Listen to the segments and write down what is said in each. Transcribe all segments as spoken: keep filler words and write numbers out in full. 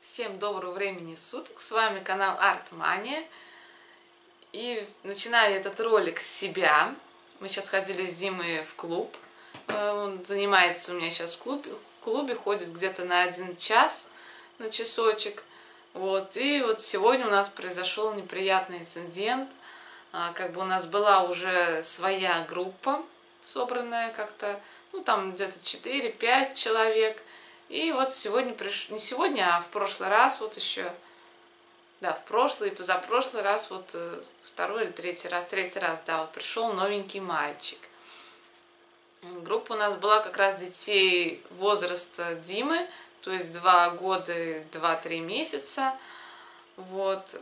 Всем доброго времени суток, с вами канал Артмания. И начинаю этот ролик с себя. Мы сейчас ходили с Димой в клуб. Он занимается у меня сейчас в клубе, в клубе ходит где-то на один час, на часочек. Вот. И вот сегодня у нас произошел неприятный инцидент. Как бы у нас была уже своя группа, собранная как-то, ну там где-то четыре-пять человек. И вот сегодня пришел, не сегодня, а в прошлый раз вот еще, да, в прошлый и позапрошлый раз, вот второй или третий раз, третий раз, да, вот пришел новенький мальчик. Группа у нас была как раз детей возраста Димы, то есть два года, два-три месяца, вот.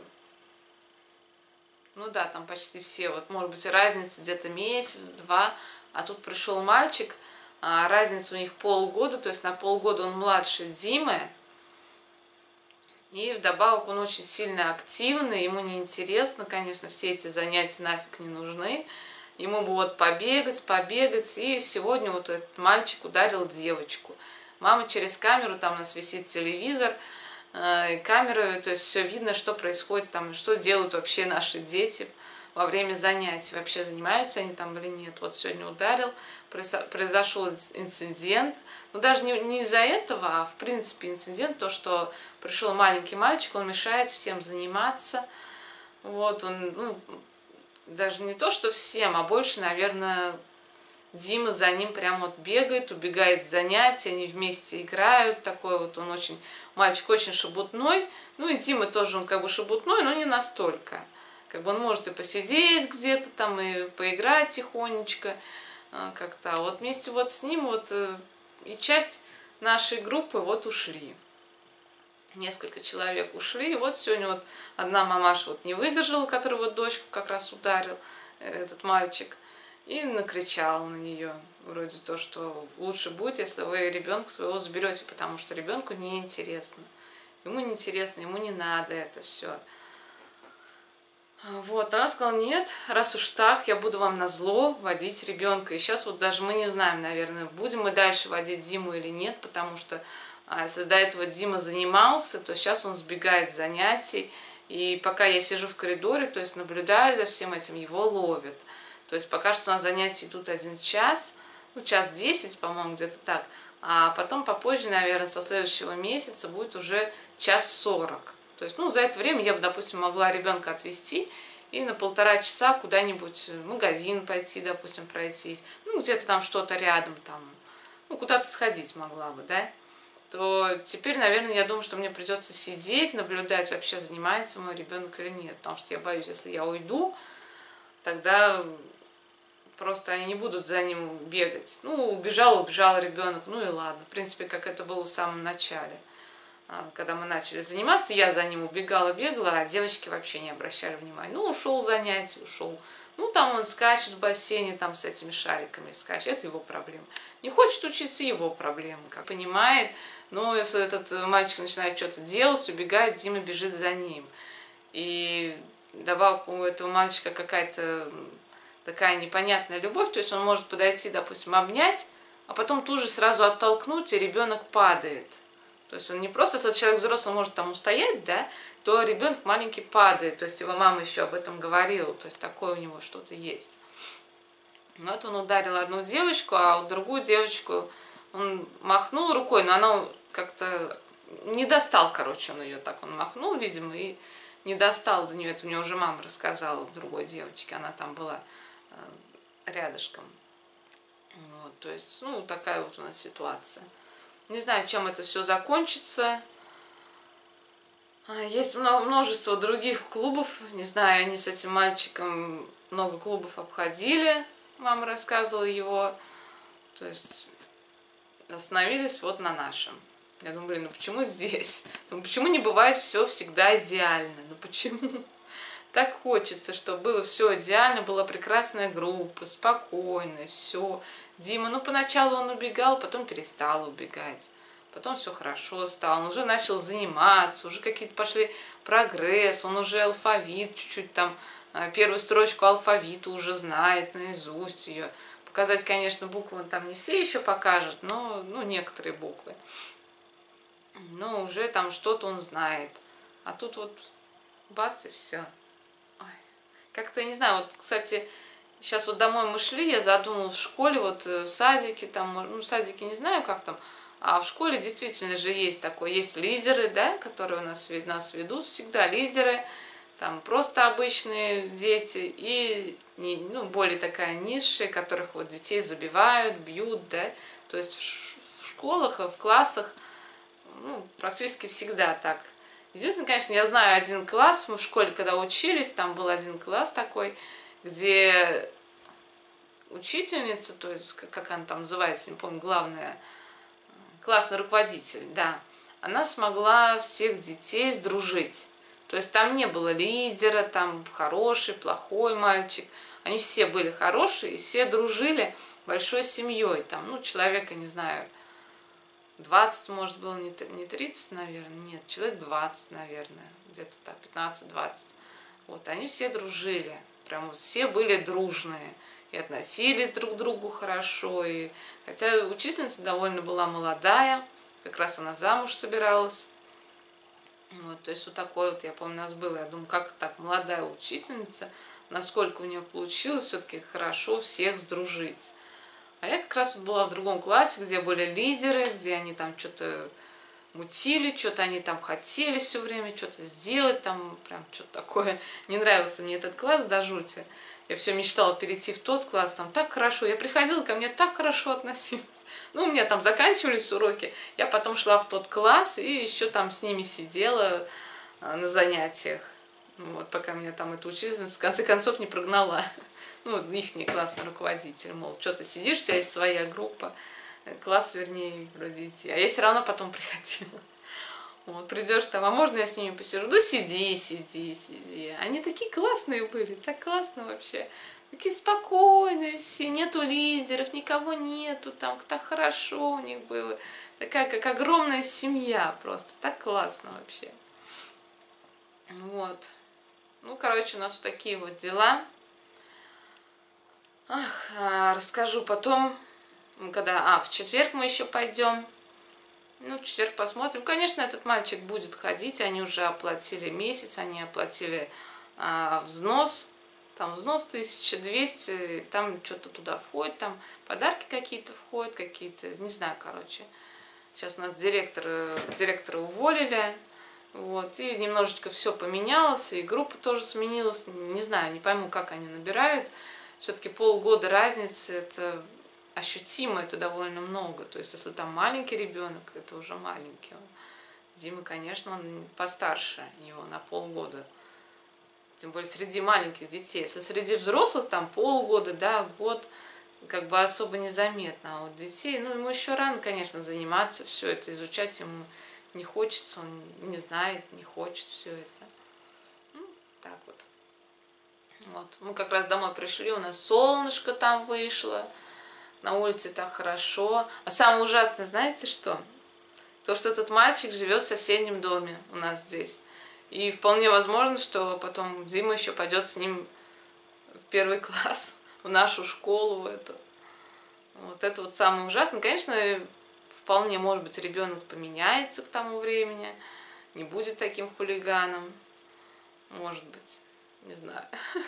Ну да, там почти все, вот может быть разница где-то месяц-два, а тут пришел мальчик. А разница у них полгода, то есть на полгода он младше Димы. И вдобавок он очень сильно активный, ему неинтересно, конечно, все эти занятия нафиг не нужны. Ему бы вот побегать, побегать. И сегодня вот этот мальчик ударил девочку. Мама через камеру, там у нас висит телевизор, э, камеры, то есть все видно, что происходит там, что делают вообще наши дети во время занятий, вообще занимаются они там или нет. Вот сегодня ударил, произошел инцидент, но даже не, не из-за этого, а в принципе инцидент, то, что пришел маленький мальчик, он мешает всем заниматься, вот, он, ну, даже не то, что всем, а больше, наверное, Дима за ним прям вот бегает, убегает с занятий, они вместе играют, такой вот он очень, мальчик очень шебутной, ну и Дима тоже, он как бы шебутной, но не настолько. Как бы он может и посидеть где-то там, и поиграть тихонечко как-то. А вот вместе вот с ним вот и часть нашей группы вот ушли. Несколько человек ушли. И вот сегодня вот одна мамаша вот не выдержала, которая вот дочку как раз ударил, этот мальчик, и накричала на нее. Вроде то, что лучше будет, если вы ребенка своего заберете, потому что ребенку неинтересно. Ему неинтересно, ему не надо это все. Вот, она сказала, нет, раз уж так, я буду вам назло водить ребенка. И сейчас вот даже мы не знаем, наверное, будем мы дальше водить Диму или нет, потому что а, если до этого Дима занимался, то сейчас он сбегает с занятий. И пока я сижу в коридоре, то есть наблюдаю за всем этим, его ловят. То есть пока что у нас занятия идут один час, ну час десять, по-моему, где-то так. А потом попозже, наверное, со следующего месяца будет уже час сорок. То есть, ну, за это время я бы, допустим, могла ребенка отвезти и на полтора часа куда-нибудь в магазин пойти, допустим, пройтись, ну, где-то там что-то рядом, там, ну, куда-то сходить могла бы, да, то теперь, наверное, я думаю, что мне придется сидеть, наблюдать, вообще занимается мой ребенок или нет, потому что я боюсь, если я уйду, тогда просто они не будут за ним бегать. Ну, убежал, убежал ребенок, ну и ладно, в принципе, как это было в самом начале. Когда мы начали заниматься, я за ним убегала, бегала, а девочки вообще не обращали внимания. Ну, ушел занятие, ушел. Ну, там он скачет в бассейне, там с этими шариками скачет, это его проблема. Не хочет учиться, его проблема, как понимает. Но если этот мальчик начинает что-то делать, убегает, Дима бежит за ним. И добавок у этого мальчика какая-то такая непонятная любовь, то есть он может подойти, допустим, обнять, а потом тут же сразу оттолкнуть, и ребенок падает. То есть он не просто, если человек взрослый может там устоять, да, то ребенок маленький падает. То есть его мама еще об этом говорила. То есть такое у него что-то есть. Но вот он ударил одну девочку, а у другую девочку он махнул рукой, но она как-то не достал, короче, он ее так, он махнул, видимо, и не достал до нее. Это мне уже мама рассказала другой девочке, она там была рядышком. Вот, то есть, ну, такая вот у нас ситуация. Не знаю, чем это все закончится. Есть множество других клубов. Не знаю, они с этим мальчиком много клубов обходили. Мама рассказывала его. То есть остановились вот на нашем. Я думаю, блин, ну почему здесь? Ну почему не бывает все всегда идеально? Ну почему? Так хочется, чтобы было все идеально, была прекрасная группа, спокойная, все. Дима, ну поначалу он убегал, потом перестал убегать. Потом все хорошо стало, он уже начал заниматься, уже какие-то пошли прогресс, он уже алфавит чуть-чуть там, первую строчку алфавита уже знает наизусть ее. Показать, конечно, буквы он там не все еще покажет, но ну, некоторые буквы. ну, уже там что-то он знает. А тут вот бац, и все. Как-то, не знаю, вот, кстати, сейчас вот домой мы шли, я задумалась в школе, вот в садике, там, ну, в садике не знаю, как там, а в школе действительно же есть такое, есть лидеры, да, которые у нас, нас ведут, всегда лидеры, там просто обычные дети и, ну, более такая низшая, которых вот детей забивают, бьют, да, то есть в школах, в классах, ну, практически всегда так. Единственное, конечно, я знаю один класс, мы в школе, когда учились, там был один класс такой, где учительница, то есть, как она там называется, не помню, главная, классный руководитель, да, она смогла всех детей сдружить. То есть там не было лидера, там хороший, плохой мальчик. Они все были хорошие, и все дружили большой семьей. Там, ну, человека, не знаю, двадцать, может, было, не тридцать, наверное, нет, человек двадцать, наверное, где-то так, пятнадцать-двадцать. Вот, они все дружили, прям все были дружные и относились друг к другу хорошо. И, хотя учительница довольно была молодая, как раз она замуж собиралась. Вот, то есть вот такой вот, я помню, у нас было, я думаю, как так, молодая учительница, насколько у нее получилось все-таки хорошо всех сдружить. А я как раз вот была в другом классе, где были лидеры, где они там что-то мутили, что-то они там хотели все время что-то сделать, там прям что-то такое. Не нравился мне этот класс до жути. Я все мечтала перейти в тот класс, там так хорошо. Я приходила, ко мне так хорошо относились. Ну, у меня там заканчивались уроки, я потом шла в тот класс и еще там с ними сидела на занятиях. Вот, пока меня там эта учительница в конце концов не прогнала. Ну, ихний классный руководитель, мол, что ты сидишь, у тебя есть своя группа, класс, вернее, вроде идти. А я все равно потом приходила. Вот, придешь там, а можно я с ними посижу? Да сиди, сиди, сиди. Они такие классные были, так классно вообще. Такие спокойные все, нету лидеров, никого нету, там так хорошо у них было. Такая, как огромная семья просто, так классно вообще. Вот. Ну, короче, у нас вот такие вот дела. Ах, расскажу потом, когда... А, в четверг мы еще пойдем. Ну, в четверг посмотрим. Конечно, этот мальчик будет ходить. Они уже оплатили месяц, они оплатили а, взнос. Там взнос тысяча двести, там что-то туда входит, там подарки какие-то входят, какие-то, не знаю, короче. Сейчас у нас директор, директора уволили. Вот, и немножечко все поменялось, и группа тоже сменилась. Не знаю, не пойму, как они набирают. Все-таки полгода разницы, это ощутимо, это довольно много. То есть, если там маленький ребенок, это уже маленький. Дима, конечно, он постарше его на полгода. Тем более среди маленьких детей. Если среди взрослых там полгода, да, год, как бы особо незаметно. А вот детей, ну, ему еще рано, конечно, заниматься, все это изучать ему не хочется, он не знает, не хочет все это. Ну, так вот. Вот. Мы как раз домой пришли, у нас солнышко там вышло, на улице так хорошо. А самое ужасное, знаете что? То, что этот мальчик живет в соседнем доме у нас здесь. И вполне возможно, что потом Дима еще пойдет с ним в первый класс, в нашу школу, в эту. Вот это вот самое ужасное. Конечно, вполне может быть ребенок поменяется к тому времени, не будет таким хулиганом. Может быть, не знаю.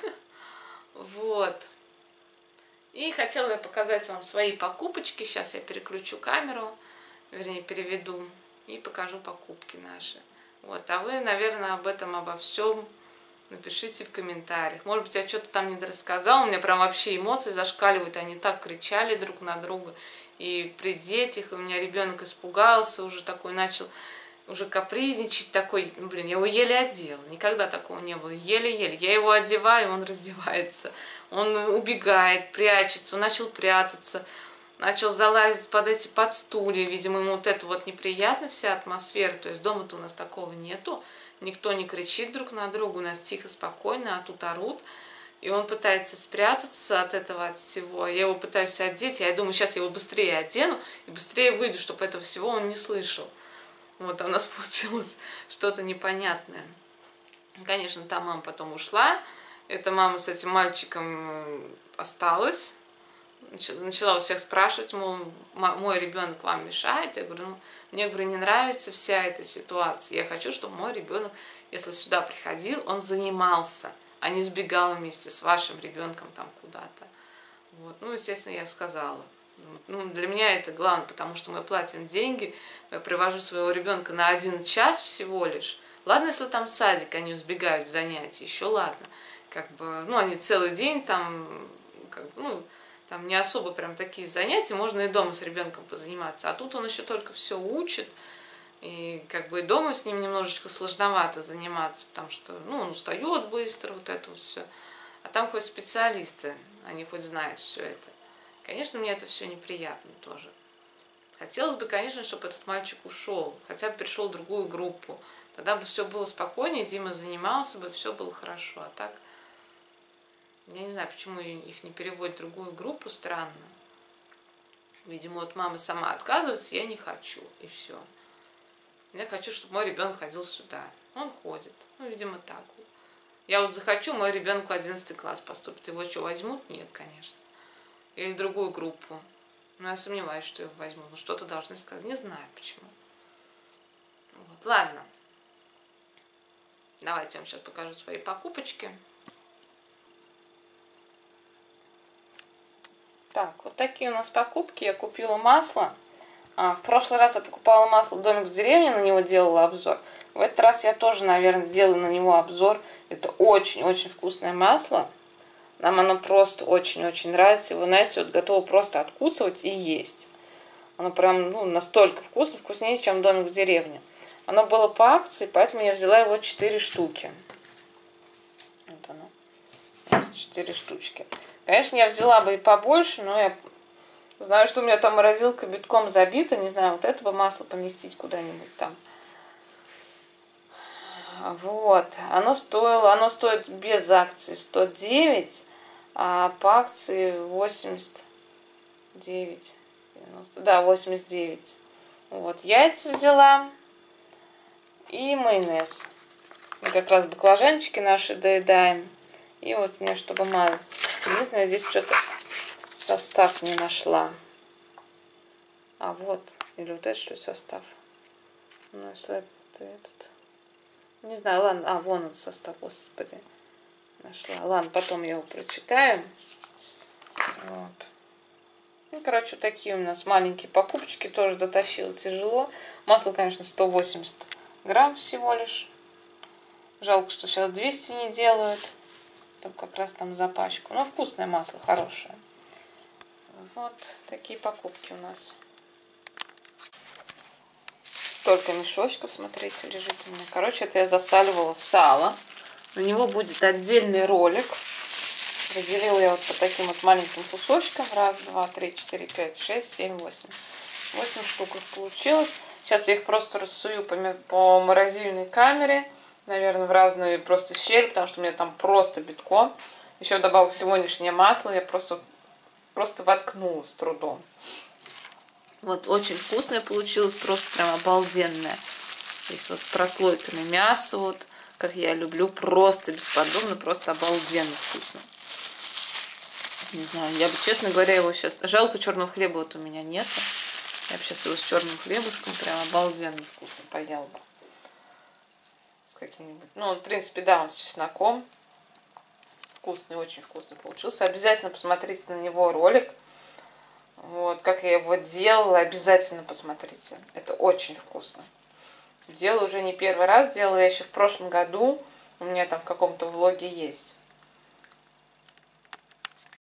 Вот. И хотела я показать вам свои покупочки. Сейчас я переключу камеру, вернее, переведу и покажу покупки наши. Вот, а вы, наверное, об этом, обо всем напишите в комментариях. Может быть, я что-то там не дорассказала, у меня прям вообще эмоции зашкаливают, они так кричали друг на друга. И при детях у меня ребенок испугался, уже такой начал уже капризничать, такой, ну, блин, я его еле одела, никогда такого не было, еле-еле. Я его одеваю, он раздевается, он убегает, прячется, он начал прятаться. Начал залазить под эти под стулья, видимо, ему вот это вот неприятно, вся атмосфера, то есть дома-то у нас такого нету, никто не кричит друг на друга, у нас тихо, спокойно, а тут орут, и он пытается спрятаться от этого, от всего, я его пытаюсь одеть, я думаю, сейчас я его быстрее одену и быстрее выйду, чтобы этого всего он не слышал. Вот, а у нас получилось что-то непонятное. Конечно, та мама потом ушла, эта мама с этим мальчиком осталась. начала у всех спрашивать, мол, мой ребенок вам мешает? Я говорю, ну, мне, говорю, не нравится вся эта ситуация. Я хочу, чтобы мой ребенок, если сюда приходил, он занимался, а не сбегал вместе с вашим ребенком там куда-то. Вот. Ну, естественно, я сказала. Ну, для меня это главное, потому что мы платим деньги, я привожу своего ребенка на один час всего лишь. Ладно, если там садик, они сбегают с занятий, еще ладно. Как бы, ну, они целый день там, как бы, ну, там не особо прям такие занятия, можно и дома с ребенком позаниматься. А тут он еще только все учит, и как бы и дома с ним немножечко сложновато заниматься, потому что, ну, он устает быстро, вот это вот все. А там хоть специалисты, они хоть знают все это. Конечно, мне это все неприятно тоже. Хотелось бы, конечно, чтобы этот мальчик ушел, хотя бы перешел в другую группу. Тогда бы все было спокойнее, Дима занимался бы, все было хорошо. А так, я не знаю, почему их не переводят в другую группу, странно. Видимо, вот мама сама отказывается, я не хочу, и все. Я хочу, чтобы мой ребенок ходил сюда. Он ходит. Ну, видимо, так вот. Я вот захочу, мой ребенок в одиннадцатый класс поступит. Его что, возьмут? Нет, конечно. Или в другую группу. Но я сомневаюсь, что его возьмут. Ну, что-то должны сказать. Не знаю, почему. Вот. Ладно. Давайте я вам сейчас покажу свои покупочки. Так, вот такие у нас покупки. Я купила масло. А, в прошлый раз я покупала масло «Домик в деревне», на него делала обзор. В этот раз я тоже, наверное, сделаю на него обзор. Это очень-очень вкусное масло. Нам оно просто очень-очень нравится. Его, знаете, вот готово просто откусывать и есть. Оно прям, ну, настолько вкусно, вкуснее, чем «Домик в деревне». Оно было по акции, поэтому я взяла его четыре штуки. Вот оно. У нас четыре штучки. Конечно, я взяла бы и побольше, но я знаю, что у меня там морозилка битком забита. Не знаю, вот это бы масло поместить куда-нибудь там. Вот. Оно стоило, оно стоит без акции сто девять, а по акции восемьдесят девять. девяносто, да, восемьдесят девять. Вот. Яйца взяла. И майонез. Мы как раз баклажанчики наши доедаем. И вот мне, чтобы мазать. Единственное, здесь что-то состав не нашла. А вот. Или вот это что состав? Ну, если это этот. Не знаю, ладно. А, вон он состав, господи. Нашла. Ладно, потом я его прочитаю. Вот. Ну, короче, такие у нас маленькие покупочки. Тоже дотащила тяжело. Масло, конечно, сто восемьдесят грамм всего лишь. Жалко, что сейчас двести не делают. Там как раз там за пачку. Но вкусное масло, хорошее. Вот такие покупки у нас. Столько мешочков, смотрите, лежит у меня. Короче, это я засаливала сало. На него будет отдельный ролик. Разделила я вот по таким вот маленьким кусочкам. Раз, два, три, четыре, пять, шесть, семь, восемь. Восемь штук получилось. Сейчас я их просто рассую по, по морозильной камере. Наверное, в разные просто щели, потому что у меня там просто битком. Еще добавил сегодняшнее масло. Я просто, просто воткнула с трудом. Вот, очень вкусное получилось, просто прям обалденное. Здесь вот с прослойками мяса, вот, как я люблю, просто бесподобно, просто обалденно вкусно. Не знаю, я бы, честно говоря, его сейчас... Жалко, черного хлеба вот у меня нет. Я бы сейчас его с черным хлебушком прям обалденно вкусно поел бы. С каким-нибудь... Ну, в принципе, да, он с чесноком. Вкусный, очень вкусный получился. Обязательно посмотрите на него ролик. Вот, как я его делала, обязательно посмотрите. Это очень вкусно. Делаю уже не первый раз, делала я еще в прошлом году. У меня там в каком-то влоге есть.